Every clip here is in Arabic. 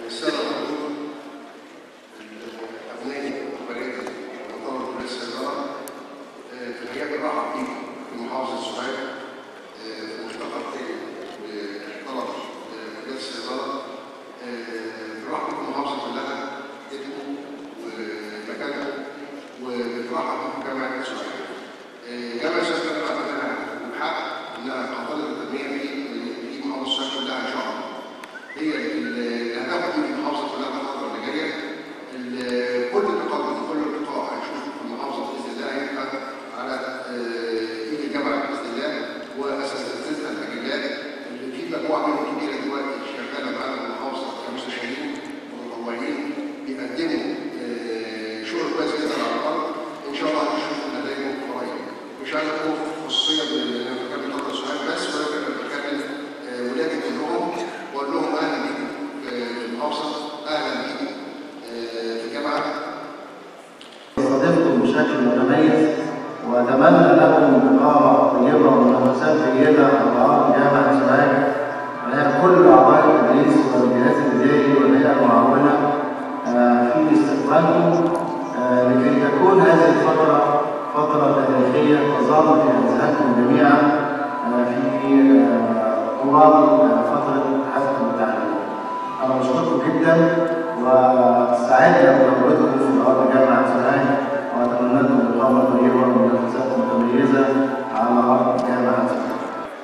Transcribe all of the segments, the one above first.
السادة الحضور أبنائي وبناتي وطلبة كلية الصيدلة، في الحقيقة برحب بيكم في محافظة سوهاج في ملتقى بطلبة كلية الصيدلة. برحب بيكم المحافظة كلها بيتكم ومكانكم، وبترحب بيكم جامعة سوهاج. جامعة سوهاج أنا بعتبرها بالحق إنها قاطرة التنمية في محافظة سوهاج كلها إن شاء الله. هي اللي هتاخد من المحافظه كلها الفتره اللي جايه. كل التقدم كل القطاع هنشوف في المحافظه باذن الله هيبقى على ايد الجامعه باذن الله، واساتذتها الاجلاء اللي في مجموعه منهم كبيره دلوقتي شغاله معانا في المحافظه كمستشارين ومتطوعين بيقدموا شغل كويس جدا على الارض. ان شاء الله هنشوف نتائجهم قريب. مش عايز اقول خصوصيه بالمكان بتاع سوهاج بس، ولكن بكمل ولادي كلهم واقول لهم اهلا بيكم في المحافظه، اهلا بيكم في الجامعه. استضيفكم بشكل متميز واتمنى لكم اقامه طيبه ومنافسات جيده على ارض جامعه سوهاج، وهي كل اعضاء التدريس والجهاز الاداري والهيئه المعاونه في استقبالكم، لكي تكون هذه الفتره فتره تاريخيه تظل في اذهانكم جميعا في طوال فترة حياتكم التعليمية. أنا بشكركم جدا وسعيد بوجودكم في أرض جامعة سوهاج، وأتمنى لكم إقامة طيبة ومنافسات متميزة على أرض جامعة سوهاج.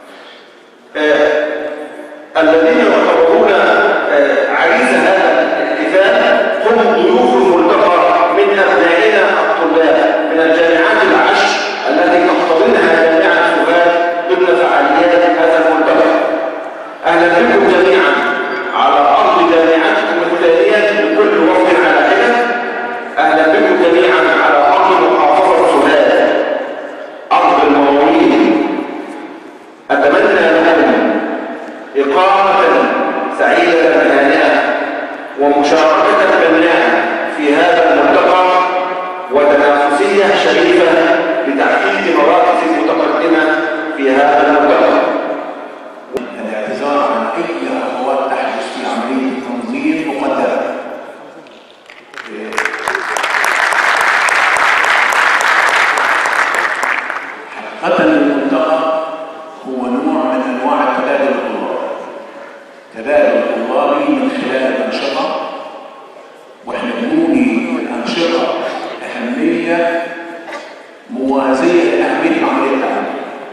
الذين يعتبرون عريس هذا الاحتفال هم ضيوف الملتقى من أبنائنا الطلاب من الجامعات العشر التي تحتضنها جامعة سوهاج ضمن فعاليات هذا الملتقى. أهلا بكم جميعا على أرض جامعتكم الثانية بكل وفد على حدة. أهلا بكم جميعا على أرض محافظة سوهاج، أرض المواويل. أتمنى لكم إقامة سعيدة هانئة ومشاركة بناءة في هذا الملتقى، وتنافسية شريفة لتحقيق مراكز متقدمة في هذا الملتقى. الاعتذار عن اي اخطاء تحدث في عمليه التنظيم مقدما. حقيقه الملتقى هو نوع من انواع التبادل الطلابي، تبادل طلابي من خلال الانشطه، واحنا بنولي الانشطه اهميه موازيه لاهميه عمليه التعليم.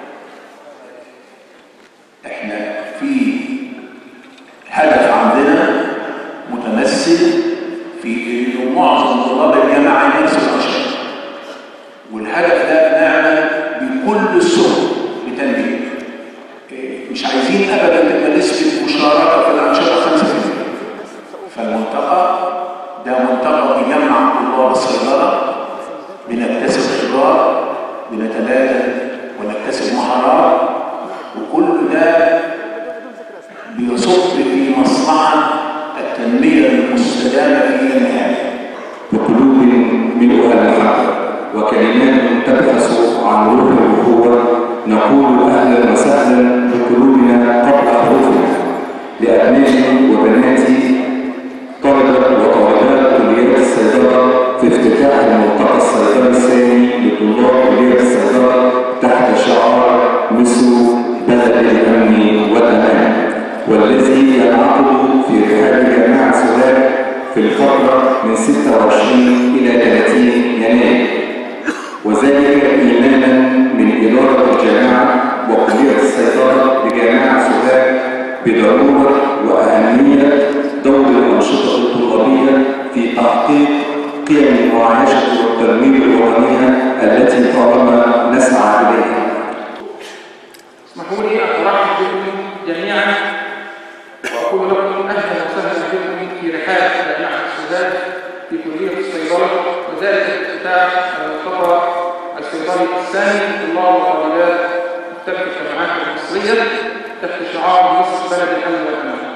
احنا في هدف عندنا متمثل في انه معظم طلاب الجامعه يمارسوا الانشطه، والهدف ده نعمل بكل السبل لتنميه. مش عايزين ابدا تبقى نسبه المشاركه في الانشطه 5%. فالملتقى ده ملتقى بيجمع طلاب الصيدله، بنكتسب خبرات، بنتبادل ونكتسب مهارات، وكل ده بيصب في مصلحة التنمية المستدامة في النهاية. بقلوب ملؤها المحبة وكلمات تبحث عن روح الأخوة، نقول أهلا وسهلا بقلوبنا قبل أحرفنا لأبنائي وبناتي طلبة وطالبات كليات الصيدلة في افتتاح الملتقى الصيدلي الثاني لطلاب كلية الصيدلة تحت شعار مصر بلد الأمن والأمان، والذي ينعقد في رحاب جامعة سوهاج في الفترة من 26 إلى 30 يناير، وذلك إيمانا من إدارة الجامعة وكلية الصيدلة بجامعة سوهاج بضرورة وأهمية دور الأنشطة الطلابية في تحقيق قيم المعايشة والتنمية الوطنية التي طالما نسعى إليها. اسمحوا لي أن أرحب بكم جميعا وأقول لكم أهلا وسهلا بكم في رحاب جامعة سوهاج في كلية الصيدلة، وذلك افتتاح الملتقى الصيدلي الثاني لطلاب وطالبات مختلف الجامعات المصرية تحت شعار مصر بلد الأمن والأمان.